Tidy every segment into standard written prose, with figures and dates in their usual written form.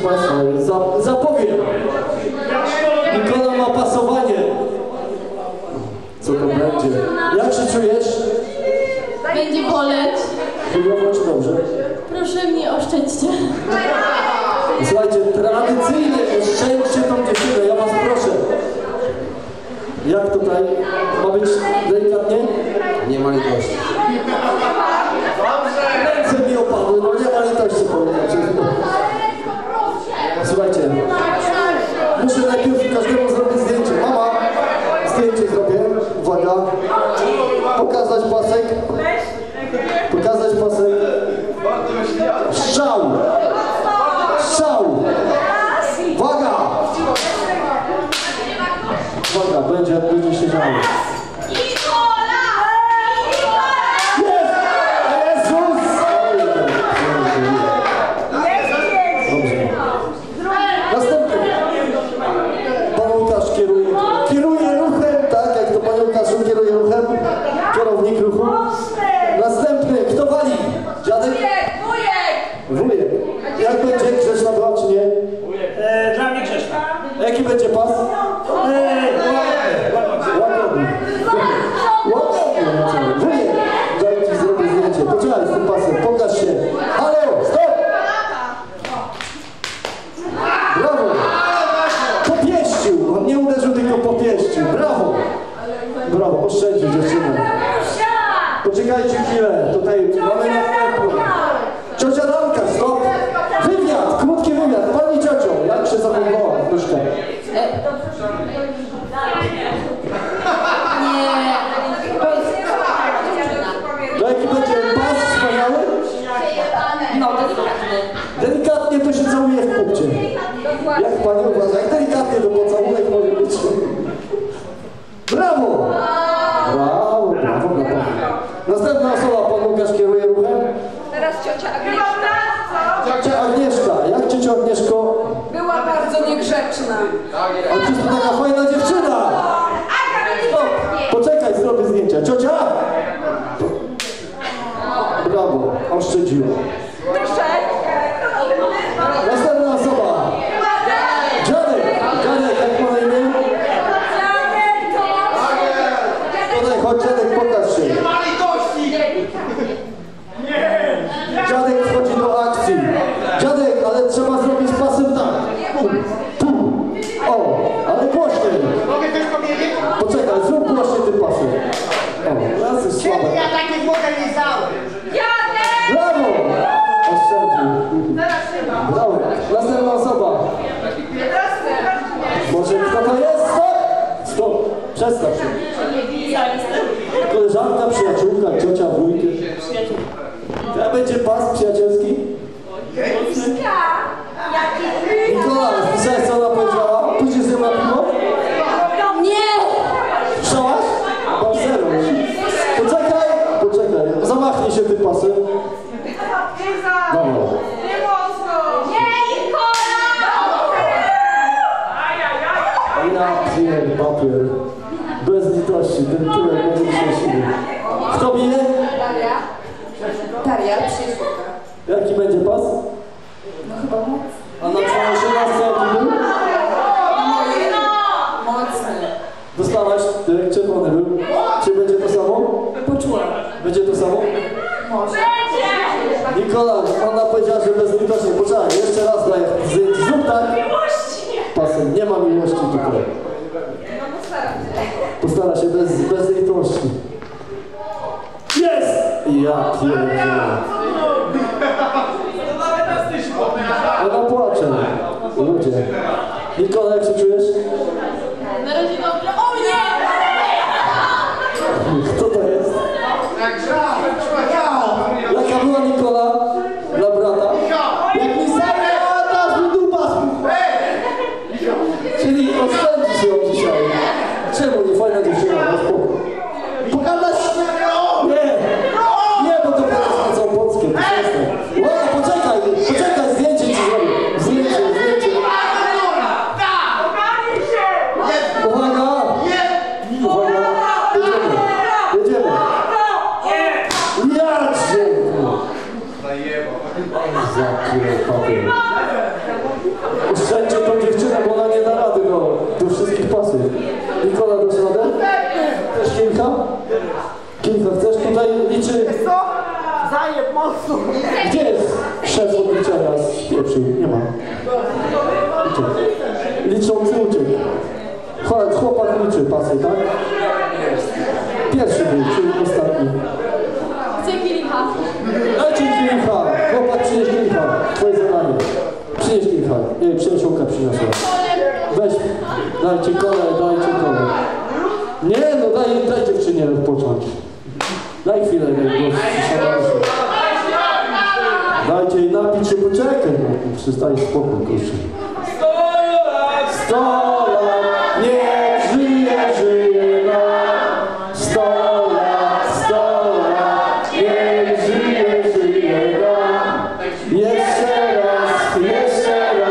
Państwa, zapowiem. Nikola ma pasowanie. Co to będzie? Jak się czujesz? Będzie boleć. Chujowo czy dobrze? Proszę mnie oszczędźcie. Słuchajcie, tradycyjnie oszczędźcie tą dziewczynę, ja was proszę. Jak tutaj? Ma być delikatnie? Nie ma litości. Ręce mi opadły, no nie ma litości, powiem. Słuchajcie, muszę najpierw każdemu zrobić zdjęcie. Mama, zdjęcie zrobię. Uwaga. Pokazać pasek. Pokazać pasek. Strzał. Strzał. Uwaga. Uwaga, będzie się działo. Kierownik ruchu. Następny. Kto wali? Dziadek? Wujek. Jak będzie? Grzeczna była czy nie? Dla mnie grzeczna. Jaki będzie pas? Łagodny. Łagodny. Wujek. Daj ci zrobię zdjęcie. Poczekaj z tym pasem. Pokaż się. Halo! Stop! Brawo! Popieścił. On nie uderzył, tylko popieścił. Brawo! Brawo, oszczędził dziewczynę. Poczekajcie chwilę, tutaj mamy następną. Ciocia Danka, stop! Wywiad, krótki wywiad. Pani ciocią, jak się zachowała troszkę? To jaki będzie pas wspaniały? No, delikatny. Delikatnie to się całuje w kupcie. Jak pani uważa, jak delikatnie to pocałunek może być? Brawo! Brawo, brawo, brawo. Następna osoba, pan Łukasz kieruje ruchem. Teraz ciocia Agnieszka. Ciocia Agnieszka, jak ciociu Agnieszko? Była bardzo niegrzeczna. A ty to taka fajna dziewczyna! Stop! Poczekaj, zrobię zdjęcia. Ciocia? Brawo, oszczędziła. Następna osoba. Dziadek, jak ma na imię? Tutaj, chodź dziadek, pokaż się. Dziadek wchodzi do akcji. Dziadek, ale trzeba zrobić pasem tak. Tu. O, ale głośniej. Poczekaj, zrób głośniej tym pasem. O, raz jest słabe. Ja takiej mogę nie znałem. Brawo! Oszczędził. Brawo. Następna osoba. Może kto to jest? Stop! Stop! Przestań się. Koleżanka, przyjaciółka, ciocia, wujek. To będzie pas przyjacielski? Nikola, słyszałeś co ona powiedziała? Pójdziesz z nią na piwo? Nie! Słyszałaś? Mam zero. Poczekaj. Zamachnij się tym pasem. Dobra. Ja piję papier. Bez litości, ten tyłek będzie szczęśliwy. Kto bije? Daria, przyjaciółka. Jaki będzie pas? No chyba mocny. A na całą 13 jaki był? Mocny. Dostałaś, jak czerwony był. Czy będzie to samo? Poczułam. Będzie to samo? Może. Nikola, ona powiedziała, że bez litości. Poczekaj, jeszcze raz daję zdjęcie. Zrób tak. Pasem, nie ma miłości tutaj. Postara się bez litości. Jest! Ja pierdzielę. Ona płacze. Ludzie. Nikola, jak się czujesz? Na razie dobrze. O nie! Kto to jest? Jaka była Nikola dla brata? Jak mi sama dasz mi dupa! Czyli oszczędzisz ją dzisiaj. Czemu nie fajna dziewczyna? Pokazać? Nie, bo to teraz na całą Polskę. Poczekaj, zdjęcie ci zrobię. Zdjęcie. papier. Oszczędźcie tą dziewczynę, bo ona nie da rady do wszystkich pasów. Nikola, dasz radę? Też kilka? Kilka chcesz? Tutaj liczy... Co? Zajeb mocno. Gdzie jest szef od liczenia? Spieprzył. Nie ma. Liczący uciekł. Chodź, chłopak liczy pasy, tak? Pierwszy był, czyli ostatni. Chcę kilka. Dajcie kilka! Chłopak, przynieś kilka. Twoje zadanie. Przynieś kilka. Nie, przyjaciółka przyniosła. Weź, dajcie kole. Nie, no daj dziewczynie odpocząć. Daj chwilę, dajcie jej napić się, poczekaj. No, przystań spokój, kurczę. 100 lat, niech żyje nam. 100 lat, niech żyje nam. Jeszcze raz, niech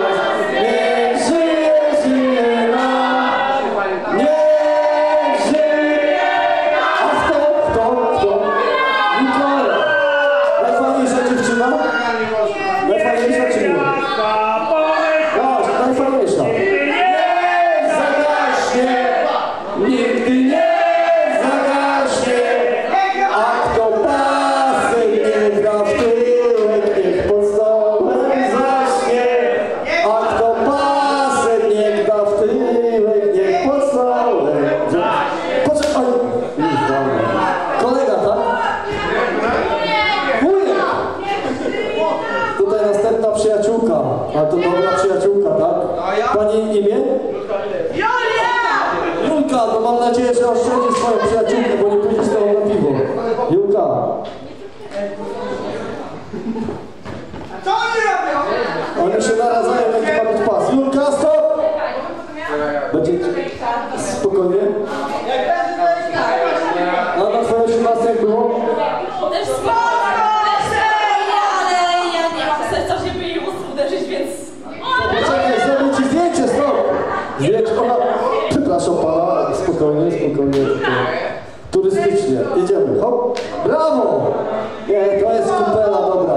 żyje nam. Niech żyje. A kto? Nikola. Najfajniejsza dziewczyna? Najfajniejsza czy nie? Najfajniejsza. Nie zagaśnie, nigdy nie zagaśnie. A kto pasy nie gra w tyłek, niech pod stołem zaśnie. A kto pasy nie gra w tyłek, niech pod stołem zaśnie. Poczekaj. Kolega, tak? Wujek! Tutaj następna przyjaciółka. A to dobra przyjaciółka, tak? Pani imię? Julka, no mam nadzieję, że oszczędzi swoją przyjaciółkę, bo nie pójdzie z tobą na piwo. Julka. Co oni robią? Oni się naradzają, jaki ma być pas. Julka, stop! Będzie spokojnie? A na twoją 18 jak było? Też spoko, ale ja nie mam serca, żeby jej uderzyć, więc... Poczekaj, zrobię ci zdjęcie, stop! Zdjęcie, ona... Przepraszam pana, spokojnie. Turystycznie. Jedziemy, hop. Brawo! Nie, to jest kupela, dobra.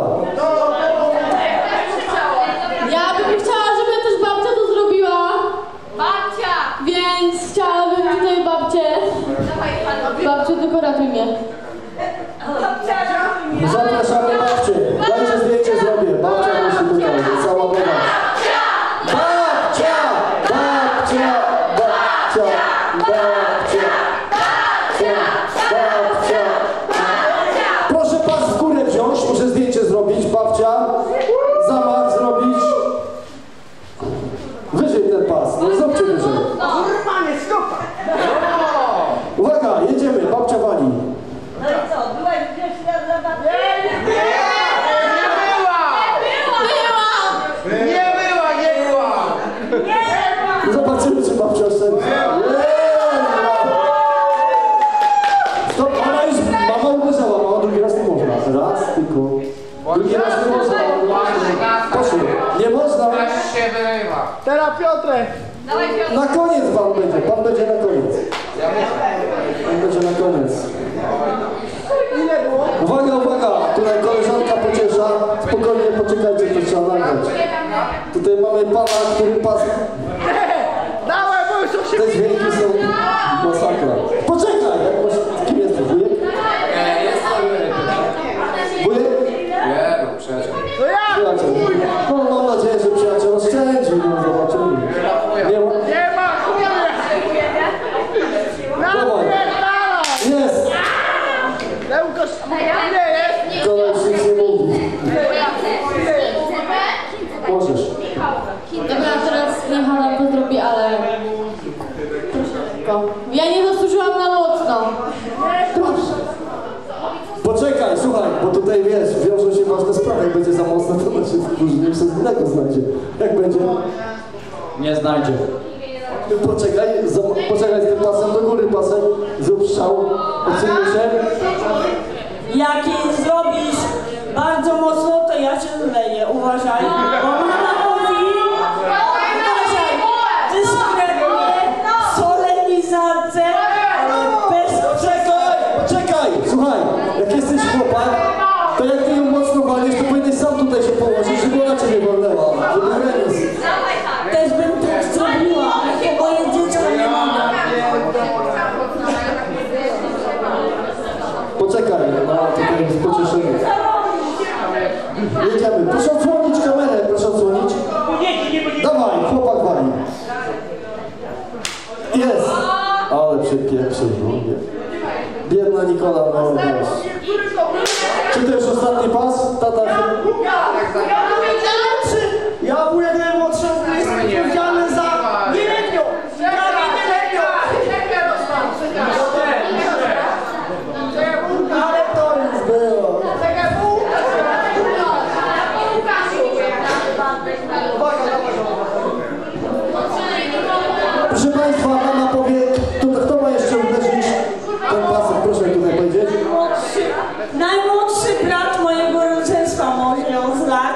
Ja bym chciała, żeby też babcia to zrobiła. Babcia! Więc chciałabym tutaj babcię. Babciu, tylko ratuj mnie. Zapraszamy babcię. Dajcie zdjęcie, zrobię. Babcia musi tutaj, cała woda. Babcia! Proszę pas w górę wziąć, muszę zdjęcie zrobić. Babcia, zamach zrobić. Wyżej ten pas, no zróbcie wyżej. Normalnie, stopa. Uwaga, jedziemy, babcia wali. No i co, byłaś grzeczna dla babci? Nie była. Zobaczymy, czy babcia oszczędzi. Stop, mama uderzała, mama drugi raz nie można. Raz tylko. Drugi raz nie można. Proszę, nie można. się wyrywa. Teraz Piotrek. Na koniec pan będzie na koniec. Pan będzie na koniec. Ile było? Uwaga, tutaj koleżanka pociesza. Spokojnie poczekajcie, to trzeba nagrać. Tutaj mamy pana, który pas... Dawaj, bo już to się... Te dźwięki są masakra. Poczekaj! Jak masz... Kim jesteś, wujek? Wujek? Nie, no przecież. To ja! Przyjaciel. No mam nadzieję, że przyjaciel oszczędzi. No zobaczymy. Nie ma... Nie ma chuja! Dawaj. Jest! Lełko, ile jest? Kolej już nic nie mówi. Możesz. Dobra, teraz niech Hanna to zrobi, ale... Proszę tylko. Ja nie zasłużyłam na mocno. Proszę. Poczekaj, słuchaj, bo tutaj wiesz, wiążą się ważne sprawy. Jak będzie za mocno, to znaczy później coś innego znajdzie. Jak będzie? Nie znajdzie. Poczekaj z tym pasem do góry, pasem. Zrób strzał. Odsunie się. Jak jej zrobisz bardzo mocno, to ja się zleję. Uważaj, bo mama mówi, uważaj, dyskretnie, solenizance, ale bez Czekaj! Słuchaj, jak jesteś chłopak, to jak ty ją mocno walisz, to powinieneś sam tutaj się położyć, żeby jedziemy. Proszę odsłonić kamerę, proszę odsłonić. Dawaj, chłopak wali. Jest. Ale przypieprzył. Biedna Nikola, no wiesz. Czy to już ostatni pas? Tata. Ja wujek najmłodszy jestem odpowiedzialny za nieletnią. Ale to już było. Proszę Państwa, mama powie, kto ma jeszcze uderzyć ten pasek? Proszę tutaj powiedzieć. Najmłodszy brat mojego rodzeństwa może ją zlać.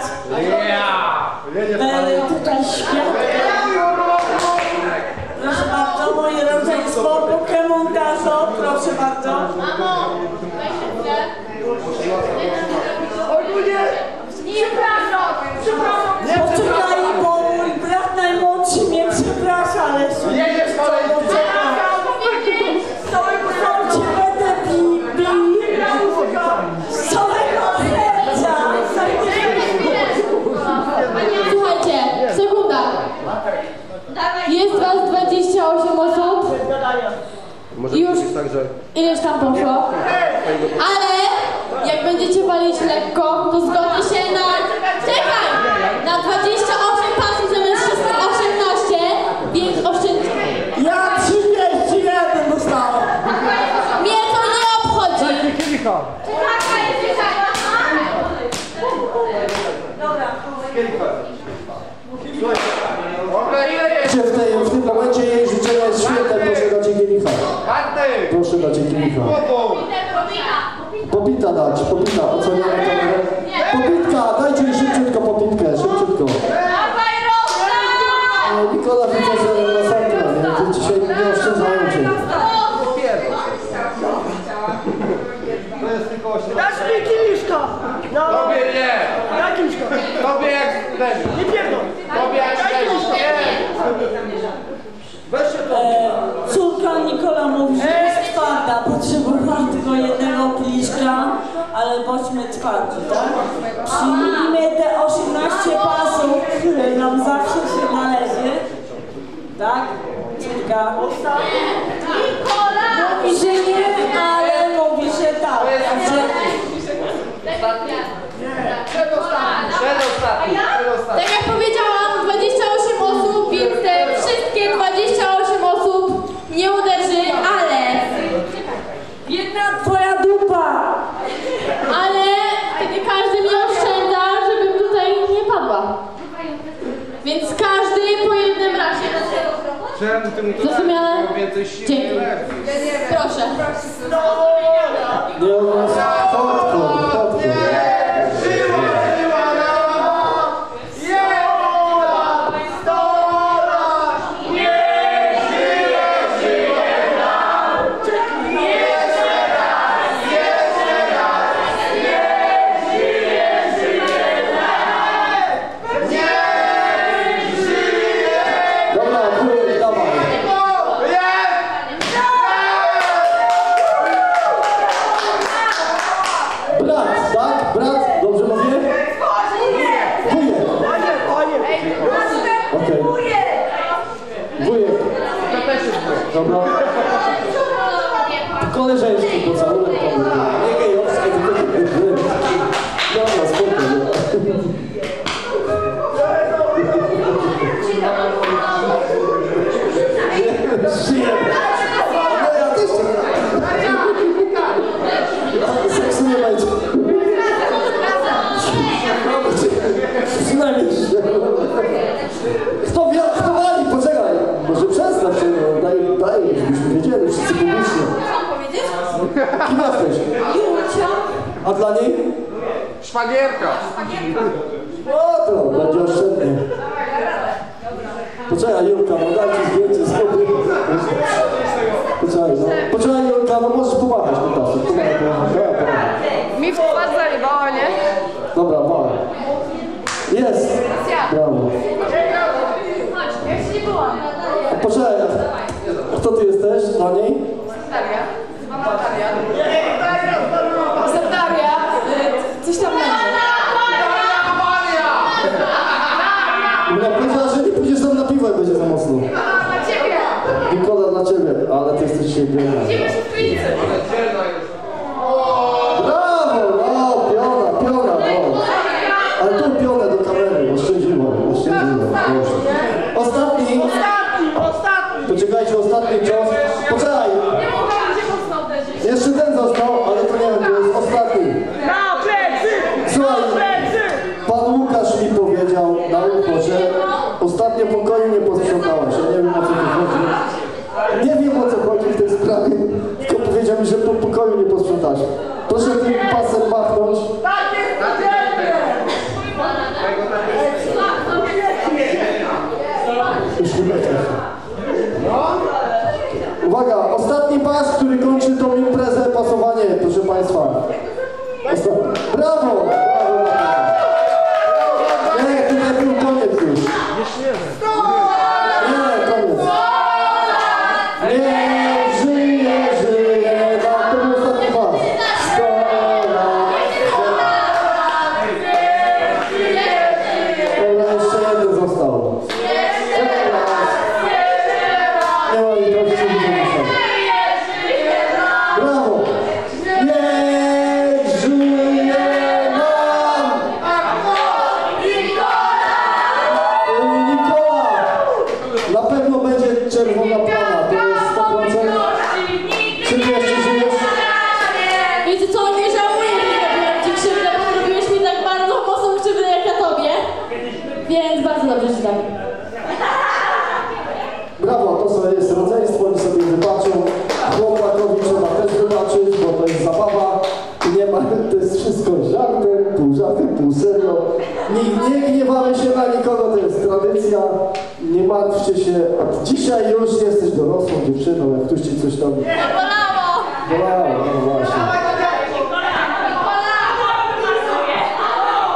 Tutaj świat. Proszę bardzo, moje rodzeństwo, Pokémon Gazo, proszę bardzo. Mamo, Ogólnie. Poczekaj, bo mój brat najmłodszy mnie przeprasza, ale Jedziesz kolejny. cię będę bił z całego serca. słuchajcie, sekunda. Jest was 28 osób. Już ileś tam poszło. Ale jak będziecie walić lekko, to zgodzi się na... Czekaj! Na 28 pasów zamiast 18, więc oszczędźcie. Ja 31 dostałem. Mnie to nie obchodzi. W tym momencie jej życzenia jest świetne, proszę dać jej kielicha. Bartek! Proszę dać jej kielicha. Popita dać, popita, oceniamy kamerę. Popitka, dajcie jej szybciutko popitkę, szybciutko. Nikola widzę, że masakra, więc dzisiaj nie oszczędzają cię. To jest tylko 8. Dasz mi kieliszka. Tobie nie! Daj kieliszka. Tobie jak debiut. Nie pierdol. Tobie jak debiut. Nie! Córka Nikola mówi, że jest twarda, potrzebowała tylko jednego kieliszka, ale bądźmy twardzi, tak? Przyjmijmy te 18 pasów, które nam zawsze się należy, tak? Córka mówi, że nie, ale mówi, że tak. Także Przedostatni. Tak jak powiedziałam, 28 osób, więc te wszystkie 28 osób nie uderzy, ale... jedna twoja dupa! Ale wtedy każdy mnie oszczędza, żebym tutaj nie padła. Więc każdy po jednym razie. Czemu ty mu to Zrozumiałe? dasz? Więcej siły. Dzięki. Proszę. Nie, on jest chodką, chodką. Dobra, wujek, dawaj. Brat, tak? Brat, dobrze mówię? Wujek. Okej. Wujek. Dobra. Koleżeński pocałunek. Nie gejowski, tylko dobra, spokojnie. Żyję. No ja też seksu nie będzie. Przynajmniej kto wali? Poczekaj. Może przestaw się, no. Daj, żebyśmy wiedzieli, wszyscy publicznie. Kim jesteś? A dla niej? Szwagierka. O, to będzie oszczędnie. Poczekaj, Julka, no dajcie zdjęcie z góry. Poczekaj, no. Poczekaj, Julka, no możesz pomachać po czasu. Mi w twarz zaliwało, nie? Dobra, mała. Jest. Brawo. Ja jeszcze nie byłam. Poczekaj, a kto ty jesteś dla niej? Daria. Mama Daria. Daria. Coś tam będzie. Ale ty jesteś dzisiaj biedna. Brawo, no, piona, no. Ale tu pionę do kamery, oszczędziłem. Ostatni. Poczekajcie, ostatni cios. Poczekaj. Jeszcze ten został, ale to nie wiem, to jest ostatni. Słuchaj, pan Łukasz mi powiedział na ucho, że ostatnio pokoju nie posprzątałeś. Ja nie wiem, o co tu chodzi. Nie wiem, o co chodzi w tej sprawie, tylko powiedział mi, że po pokoju nie posprzątasz. Proszę tym pasem machnąć. Już nie będzie. Uwaga, ostatni pas, który kończy tą imprezę, pasowanie, proszę Państwa. Brawo! Nie, tutaj był koniec już. Nie, koniec. Nie, żyje, tak, to był ostatni pas. 100 lat. Jeszcze jeden został. Nie ma litości, brawo! Niech żyje nam! Nikola! Na pewno będzie czerwona plama, to jest 100%. Czy ty jeszcze żyjesz? Wiecie co, nie żałuję, że zrobiłem ci krzywdę, bo zrobiłeś mi tak bardzo mocną krzywdę jak ja tobie. Więc bardzo dobrze ci tak. Brawo, to sobie jest rodzeństwo, oni sobie wybaczą. Chłopakowi trzeba też wybaczyć, bo to jest zabawa. Nie ma, to jest wszystko żartem, pół serio. Nie gniewamy się na nikogo, to jest tradycja. Nie martwcie się. Dzisiaj już jesteś dorosłą dziewczyną, jak ktoś ci coś tam... Bolało! Bolało, no właśnie.